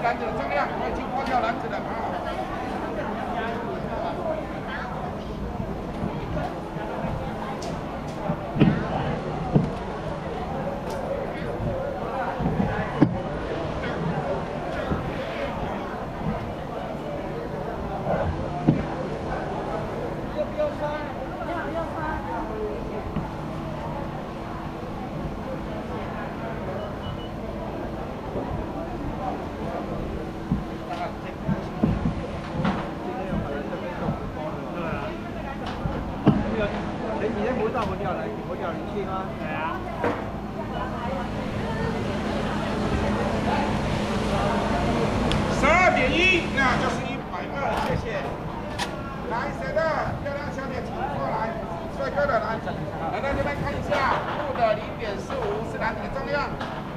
篮子的重量，我已经脱掉篮子了啊。12.1，那就是120，谢谢。来，谁的漂亮小姐请过来，帅哥的来到这边看一下，布的0.45是男子的重量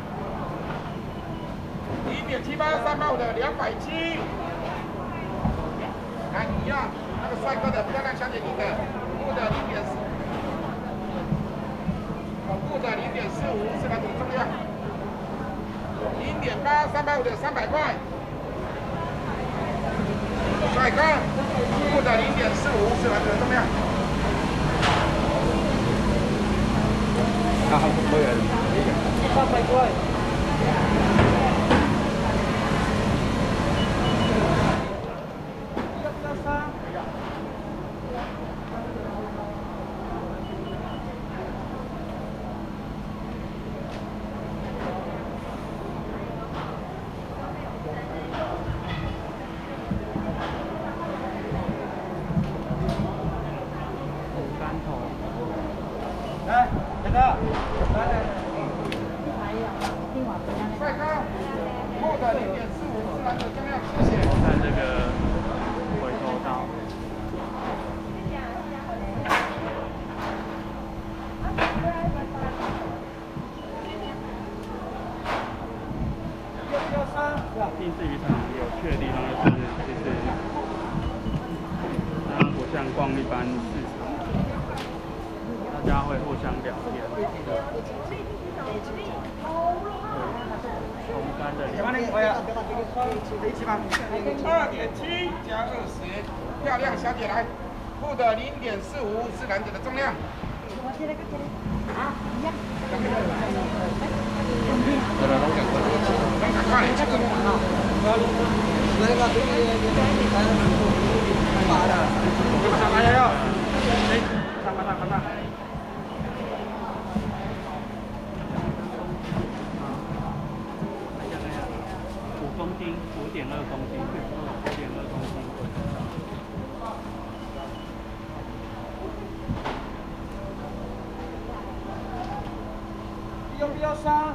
，1.783号的270。来，一样，那个帅哥的漂亮小姐你的布的0.45，布的0.45是男子的重量，0.8 350的300块。帅哥，布的0.45是男子的重量。啊，可以300块。来，这个，来，帅哥，布的0.45是男子的重量，谢谢。 看这个回头刀。定制渔场有趣的地方就是，其实它不像逛一般市场，大家会互相聊天。红干的 2.7加20，漂亮小姐来，布的0.45是男子的重量。啊？ 5公斤，5.2公斤，5.2公斤。 要不要杀？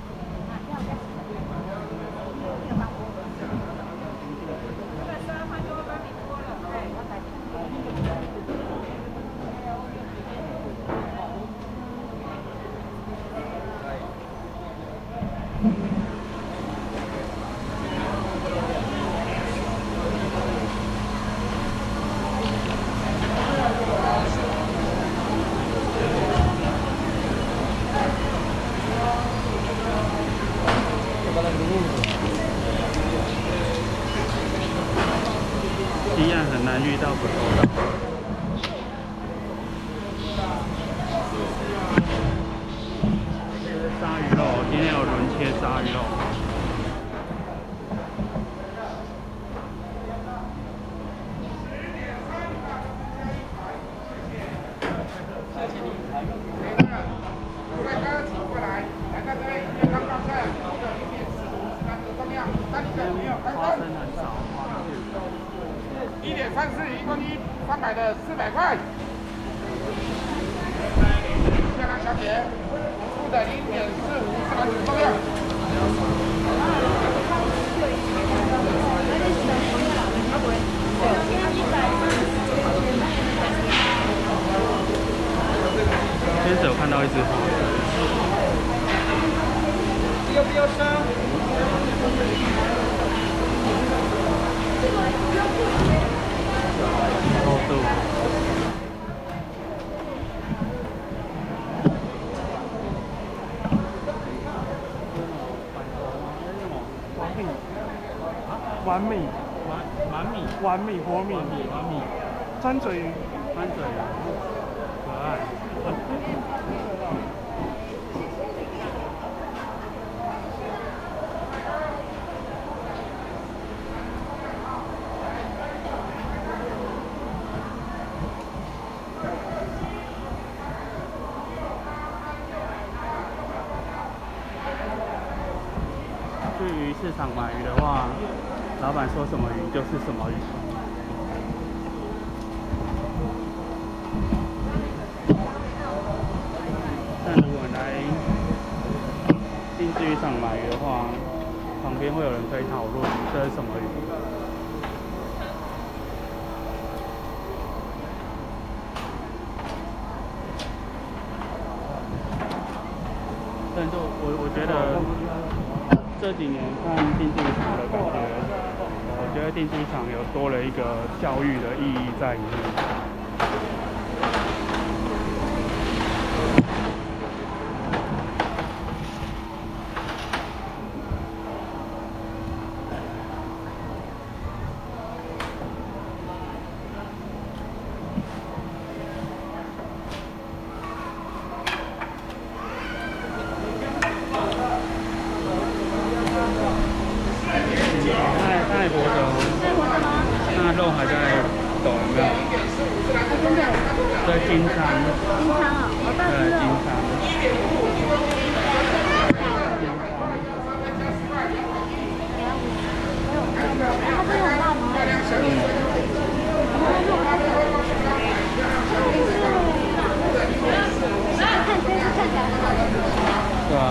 一样很难遇到不头刀。这是鲨鱼肉，今天有轮切鲨鱼肉。 帅哥，请过来，来到这边健康大赛，布的0.45是男子的重量，那你的没有开灯。 很少 1.34，1公斤，300的400块。漂亮小姐，布的0.45是男子的重量。 今天只有看到一只花。 要不要杀？ 厚度。 丸米， 丸米， 活米，沾嘴鱼， 可爱。去鱼市场买鱼的话，老板说什么鱼就是什么鱼。但如果来定制渔场买鱼的话，旁边会有人可以讨论这是什么鱼。但是我觉得这几年看定制渔场的感觉，我觉得定制渔场有多了一个教育的意义在里面。太活着哦，那肉还在抖，有没有？在金仓。 金仓啊， 对，金仓。 它这很辣吗？看这次看起来很好吃。 对啊。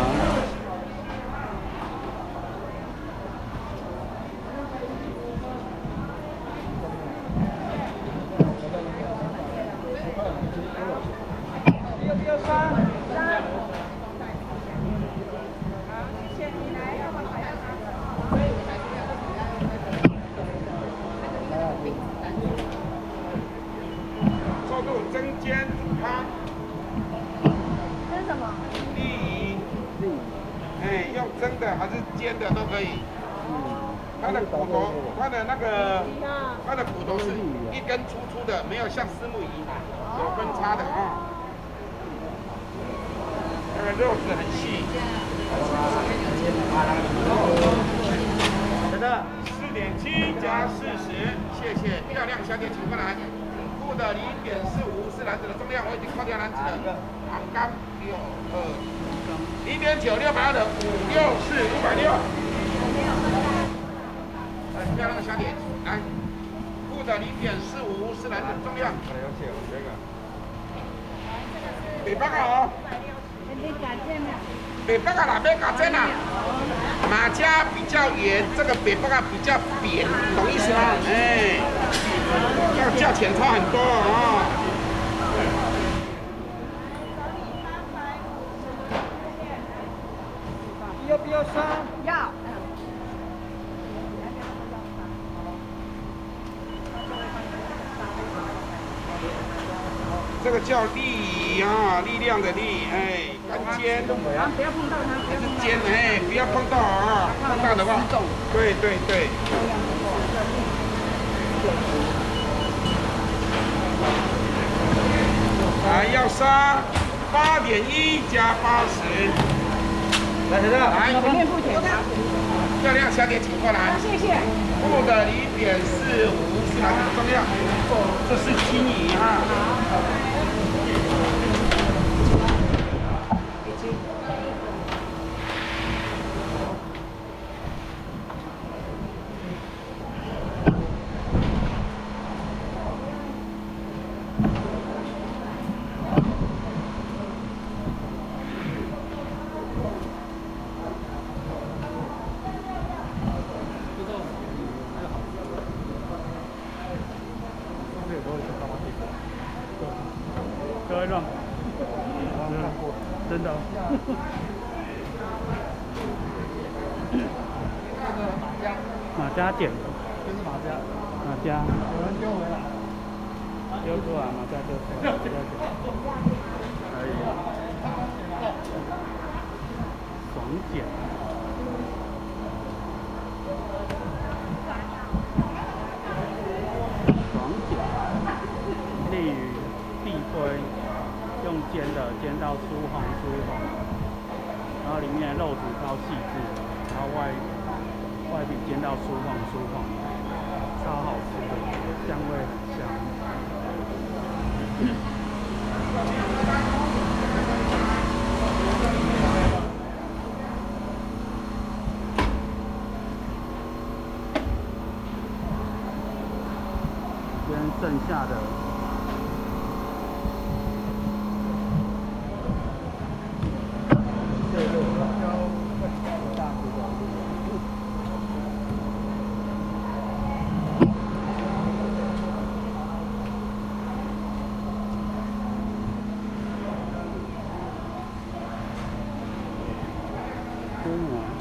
瘦肚蒸煎汤。 这是什么？ 利鱼。哎，用蒸的还是煎的都可以。它的骨头，它的那个，它的骨头是一根粗粗的，没有像虱目鱼有分叉的啊。那个肉质很细。 真的 4.7加40，谢谢。漂亮小姐请过来。负的0.45是篮子的重量，我已经扣掉篮子的航杆0.9 620的564 560。来，漂亮的小姐，来。负的0.45是篮子的重量。北北啊！北北啊哪边搞真啊？马家比较圆，这个北北啊比较扁，懂意思吗？哎，要价钱差很多啊。 要不要杀？ 要。 这个叫力啊，力量的力，哎，干煎。 不要碰到它， 还是煎，哎，不要碰到啊，碰到的话，对对对。还要杀8.1加80。 来，谁的？ 来， 前面付钱。 漂亮小姐请过来。 谢谢。 负的0.45是篮子的重量，这是金鱼哈。 各位让，真的。马家剪， 这是马家。 马家。 有人丢回来。 丢出来，马家丢出来。可以。爽剪。 煎到酥红，然后里面的肉质超细致，然后外皮煎到酥红，超好吃的，香味很香。剩下的锅馍。